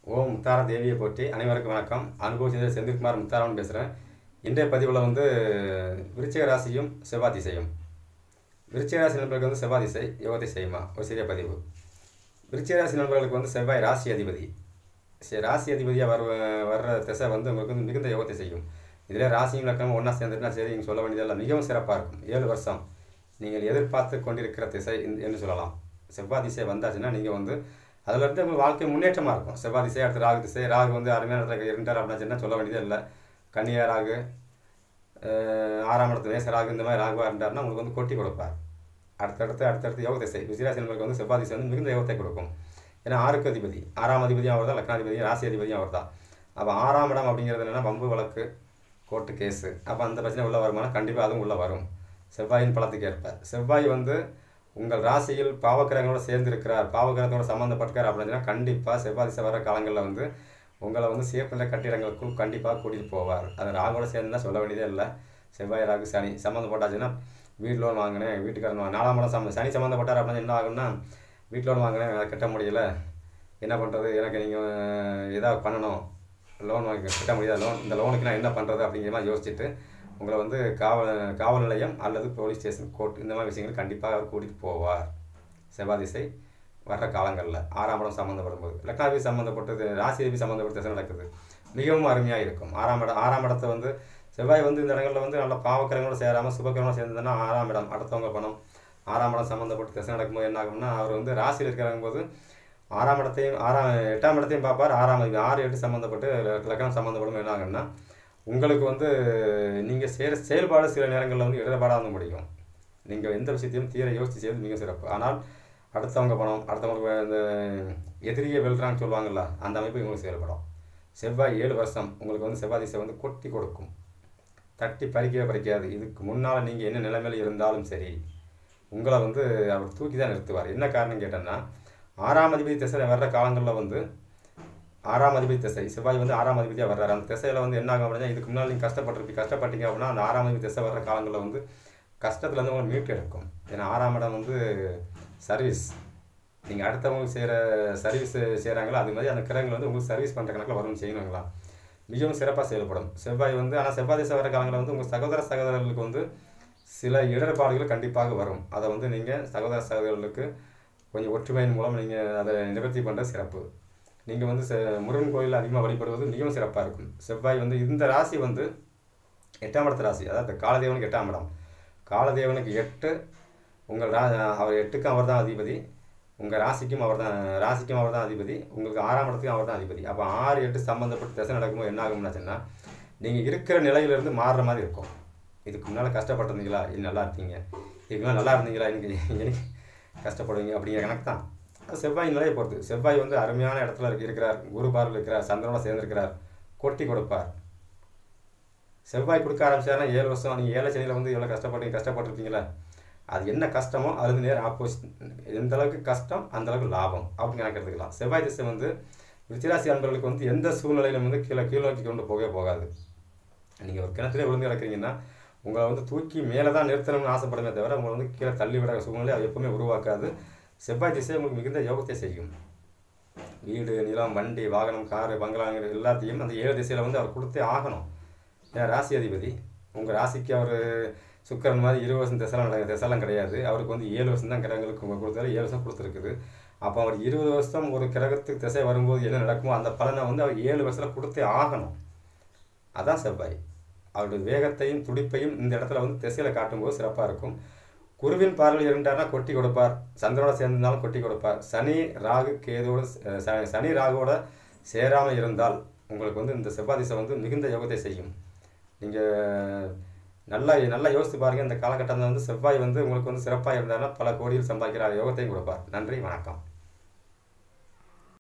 ஓம் முத்தார தேவியை போற்றி அனைவருக்கும் வணக்கம். அனுபவ செந்தில்குமார் முத்தாரவன் பேசுகிறேன். இன்றைய பதிவில் விருச்சிக ராசியும் செவ்வாய் திசையும். விருச்சிக ராசி நண்பர்களுக்கு செவ்வாய் திசை யோகத்தை செய்யுமா? ஒரு சிறிய பதிவு. விருச்சிக ராசி நண்பர்களுக்கு செவ்வாய் ராசி அதிபதி. ராசி அதிபதியாக வர்ற திசை உங்களுக்கு மிகுந்த யோகத்தை செய்யும். இதில் ராசியும் லக்கணம் ஒன்றா சேர்ந்துட்டுனா சரி, நீங்கள் சொல்ல வேண்டியதெல்லாம் மிகவும் சிறப்பாக இருக்கும். 7 வருஷம் நீங்கள் எதிர்பார்த்து கொண்டிருக்கிற திசை என்று சொல்லலாம். செவ்வாய் திசை வந்தாச்சுன்னா நீங்கள் அதில் இருந்து உங்கள் வாழ்க்கை முன்னேற்றமாக இருக்கும். செவ்வாய் திசை அடுத்து ராகு திசை. ராகு அருமையான இடத்துல இருந்தார் அப்படின்னா சொல்ல வேண்டியதே இல்லை. கன்னியா ராகு, 6ஆம் இடத்து மேச ராகு, இந்த மாதிரி ராகுவாக இருந்தார்னா உங்களுக்கு கொட்டி கொடுப்பார். அடுத்தடுத்து யோக திசை. விருச்சிக நண்பர்களுக்கு செவ்வாய் திசை மிகுந்த யோகத்தை கொடுக்கும். ஏன்னா 6க்கு அதிபதி, 6ஆம் அதிபதியும் அவர் தான், லக்னாதிபதியும் ராசி அதிபதியும் அவர் தான். அப்போ 6ஆம் இடம் அப்படிங்கிறது என்னென்னா வம்பு வழக்கு, கோர்ட்டு கேஸு. அப்போ அந்த பிரச்சனை உள்ள வருமானம் கண்டிப்பாக அதுவும் உள்ளே வரும். செவ்வாயின் பலத்துக்கு ஏற்ப செவ்வாய் உங்கள் ராசியில் பாவக்கிரகங்களோடு சேர்ந்திருக்கிறார், பாவக்கிரகத்தோடு சம்மந்தப்பட்டிருக்கார் அப்படின்னா கண்டிப்பாக செவ்வாய் திசை வர காலங்களில் உங்களை சீர்பண்ட கட்டிடங்களுக்குள் கண்டிப்பாக கூட்டிகிட்டு போவார். அது ராகோட சேர்ந்துதான் சொல்ல வேண்டியதே இல்லை. செவ்வாய் ராகு சனி சம்மந்தப்பட்டாச்சுன்னா வீட்டு லோன் வாங்கினேன், வீட்டுக்காரன் 4ஆம் இடம் சனி சம்மந்தப்பட்டார் அப்படின்னா என்ன ஆகும்னா, வீட்டு லோன் வாங்கினேன், அதை கட்ட முடியலை, என்ன பண்ணுறது, எனக்கு நீங்கள் ஏதாவது பண்ணணும், லோன் வாங்கி கட்ட முடியாது, இந்த லோனுக்கு நான் என்ன பண்ணுறது அப்படிங்கிற மாதிரி யோசிச்சுட்டு உங்களை காவல் நிலையம் அல்லது போலீஸ் ஸ்டேஷன், கோர்ட், இந்த மாதிரி விஷயங்கள் கண்டிப்பாக அவர் கூட்டிகிட்டு போவார். செவ்வாய் திசை வர்ற காலங்களில் 6ஆம் இடம் சம்மந்தப்படும் போது, லக்னாதிபதி சம்மந்தப்பட்டது, ராசிதிபதி சம்மந்தப்பட்ட திசை நடக்குது, மிகவும் அருமையாக இருக்கும். 6ஆம் இடத்தை செவ்வாய் இந்த இடங்களில் நல்ல பாவக்கிரங்களோட சேராமல் சுபக்கிரங்களோட சேர்ந்ததுன்னா 6ஆம் இடம் அடுத்தவங்க பணம். 6ஆம் இடம் சம்மந்தப்பட்ட திசை நடக்கும்போது என்ன ஆகும்னா, அவர் ராசியில் இருக்கிறாங்க போது 8ஆம் இடத்தையும் பார்ப்பார். 6ஆம் 6, 8 சம்மந்தப்பட்டு லக்னம் சம்மந்தப்படும் என்ன ஆகும்னா, உங்களுக்கு நீங்கள் செயல்பாடு சில நேரங்களில் இடர்பாடாக முடியும். நீங்கள் எந்த விஷயத்தையும் தீர யோசித்து செய்வது மிக சிறப்பு. ஆனால் அடுத்தவங்க பணம், அடுத்தவங்களுக்கு இந்த எதிரியை வெல்றான்னு சொல்லுவாங்கள்ல, அந்த அமைப்பு உங்களுக்கு செயல்படும். செவ்வாய் 7 வருஷம் உங்களுக்கு செவ்வாய் திசை கொட்டி கொடுக்கும். தட்டி பறிக்காது. இதுக்கு முன்னால் நீங்கள் என்ன நிலைமையில் இருந்தாலும் சரி, உங்களை அவர் தூக்கி தான் நிறுத்துவார். என்ன காரணம் கேட்டேன்னா, 6ஆம் அதிபதி திசை வர்ற காலங்களில் 6ஆம் அதிபதி திசை செவ்வாய் 6ஆம் அதிபதியாக வர்றாரு. அந்த திசையில் என்ன ஆகும் அப்படின்னா, இதுக்கு முன்னால் நீங்கள் கஷ்டப்பட்டீங்க அப்படின்னா அந்த 6ஆம் அதிபதி திசை வர்ற காலங்களில் கஷ்டத்துலேருந்து உங்களை மீட்டு எடுக்கும். ஏன்னா 6ஆம் இடம் சர்வீஸ். நீங்கள் அடுத்தவங்களுக்கு செய்கிற சர்வீஸ் செய்கிறாங்களோ அது மாதிரி அந்த கிரகங்கள் உங்களுக்கு சர்வீஸ் பண்ணுற கணக்கில் வரும்னு செய்யணுங்களா, மிகவும் சிறப்பாக செயல்படும். செவ்வாய் ஆனால் செவ்வாய் திசை வர காலங்களில் உங்கள் சகோதரர்களுக்கு சில இடர்பாடுகள் கண்டிப்பாக வரும். அதை நீங்கள் சகோதரர்களுக்கு கொஞ்சம் ஒற்றுமையின் மூலம் நீங்கள் அதை நிவர்த்தி பண்ணுற சிறப்பு. நீங்கள் முருகன் கோயிலில் அதிகமாக வழிபடுவது மிகவும் சிறப்பாக இருக்கும். செவ்வாய் இந்த ராசி 8ஆம் இடத்து ராசி, அதாவது காலதேவனுக்கு 8ஆம் இடம். காலதேவனுக்கு 8, உங்கள் அவர் 8க்கும் அவர் தான் அதிபதி, உங்கள் ராசிக்கும் அவர் தான் அதிபதி, உங்களுக்கு 6ஆம் இடத்துக்கும் அவர் தான் அதிபதி. அப்போ 6, 8 சம்மந்தப்பட்ட திசை நடக்கும்போது என்ன ஆகும்னாச்சுன்னா, நீங்கள் இருக்கிற நிலையிலிருந்து மாறுற மாதிரி இருக்கும். இதுக்கு முன்னால் கஷ்டப்பட்டிருந்தீங்களா, இது நல்லா இருப்பீங்க, இதுக்கு முன்னால் நல்லா இருந்தீங்களா, எனக்கு கஷ்டப்படுவீங்க அப்படிங்கிற கணக்கு தான். செவ்வாய் நிலையை பொறுத்து. செவ்வாய் அருமையான இடத்துல இருக்கிறார், குரு பார்வையில் இருக்கிறார், சந்திரனோட சேர்ந்திருக்கிறார், கொட்டி கொடுப்பார். செவ்வாய் கொடுக்க ஆரம்பிச்சாருன்னா 7 வருஷம் நீங்கள் 7 சனியில் எவ்வளோ கஷ்டப்பட்டுருப்பீங்களா, அது என்ன கஷ்டமோ அது நேர் ஆப்போசிட். எந்த அளவுக்கு கஷ்டம் அந்த அளவுக்கு லாபம் அப்படின்னு கணக்கு எடுத்துக்கலாம். செவ்வாய் திசை விருச்சிக அன்பர்களுக்கு எந்த சூழ்நிலையிலும் கீழ் நோக்கி கொண்டு போகாது. நீங்கள் ஒரு கிணத்துல விழுந்து கிடக்கிறீங்கன்னா உங்களை தூக்கி மேலே தான் நிறுத்தணும்னு ஆசைப்படுமே தவிர உங்களை கீழே தள்ளி விட சூழ்நிலை அது எப்பவுமே உருவாக்காது. செவ்வாய் திசை உங்களுக்கு மிகுந்த யோகத்தை செய்யும். வீடு, நிலம், வண்டி, வாகனம், காரு, பங்களாங்கிற எல்லாத்தையும் அந்த 7 திசையில் அவர் கொடுத்தே ஆகணும். ஏன்னா ராசி அதிபதி உங்கள் ராசிக்கு அவர் சுக்கிரன் மாதிரி 20 வருஷம் திசைலாம் கிடையாது. அவருக்கு 7 வருஷம் தான் கிரகங்களுக்கு கொடுத்தாரு, 7 வருஷம் கொடுத்துருக்குது. அப்போ அவர் 20 வருஷம் ஒரு கிரகத்துக்கு திசை வரும்போது என்ன நடக்குமோ அந்த பலனை அவர் 7 வருஷத்தில் கொடுத்தே ஆகணும். அதான் செவ்வாய். அவருடைய வேகத்தையும் துடிப்பையும் இந்த இடத்துல திசையில் காட்டும்போது சிறப்பாக இருக்கும். குருவின் பார்வையில் இருந்தார்னா கொட்டி கொடுப்பார், சந்திரனோட சேர்ந்திருந்தாலும் கொட்டி கொடுப்பார். சனி ராகுவோட சேராமல் இருந்தால் உங்களுக்கு இந்த செவ்வாய் திசை மிகுந்த யோகத்தை செய்யும். நீங்கள் நல்லா யோசித்து பாருங்கள். இந்த காலகட்டத்தில் செவ்வாய் உங்களுக்கு சிறப்பாக இருந்தார்னா பல கோடியில் சம்பாதிக்கிற யோகத்தையும் கொடுப்பார். நன்றி, வணக்கம்.